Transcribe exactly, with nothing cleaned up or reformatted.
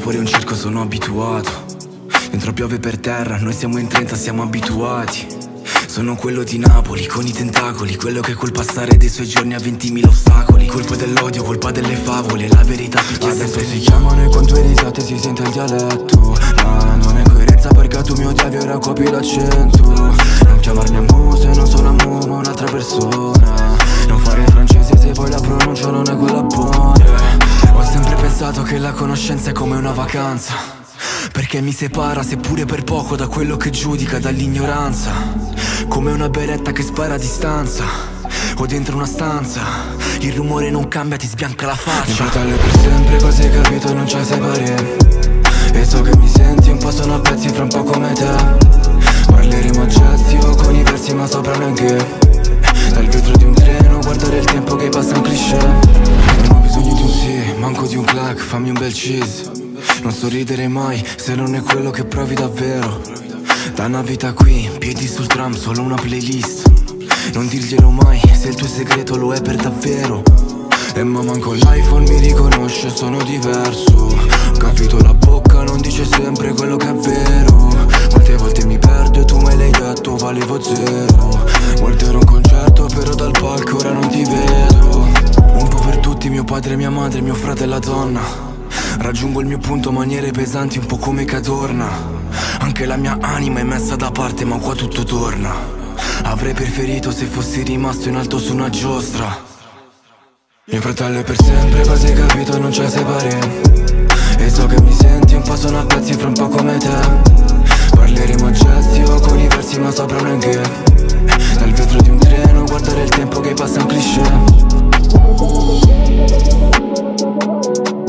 fuori è un circo, sono abituato. Dentro piove per terra, noi siamo in trenta, siamo abituati. Sono quello di Napoli con i tentacoli, quello che col passare dei suoi giorni ha ventimila ostacoli. Colpa dell'odio, colpa delle favole, la verità picchia sempre. Adesso si chiamano e con tue risate si sente il dialetto, ma non è coerenza perché tu mi odiavi e ora copi l'accento. Non chiamarmi Amu se non sono Amu ma un'altra persona. Non fare il francese se poi la pronuncia non è quella buona. Ho sempre pensato che la conoscenza è come una vacanza, perché mi separa seppure per poco da quello che giudica, dall'ignoranza. Come una beretta che spara a distanza o dentro una stanza, il rumore non cambia, ti sbianca la faccia. Mio fratello è per sempre, così hai capito, non ci separeremo. E so che mi senti un po', sono a pezzi fra un po' come te. Parleremo a gesti o con i versi ma sopra neanche. Dal vetro di un treno guardare il tempo che passa, un cliché. Non ho bisogno di un sì, manco di un clack, fammi un bel cheese. Non sorridere mai se non è quello che provi davvero. Da una vita qui, piedi sul tram, solo una playlist. Non dirglielo mai se il tuo segreto lo è per davvero. E ma manco l'iPhone mi riconosce, sono diverso. Ho capito, la bocca non dice sempre quello che è vero. Molte volte mi perdo e tu me l'hai detto, valevo zero. Guarderò un concerto però dal palco ora non ti vedo. Un po' per tutti, mio padre, mia madre, mio fratello e la donna. Raggiungo il mio punto, maniere pesanti un po' come Cadorna. Anche la mia anima è messa da parte ma qua tutto torna. Avrei preferito se fossi rimasto in alto su una giostra. Mio fratello è per sempre, quasi capito, non ci separeremo. E so che mi senti un po', sono a pezzi fra un po' come te. Parleremo a gesti o con i versi ma sopra neanche. Dal vetro di un treno guardare il tempo che passa, un cliché.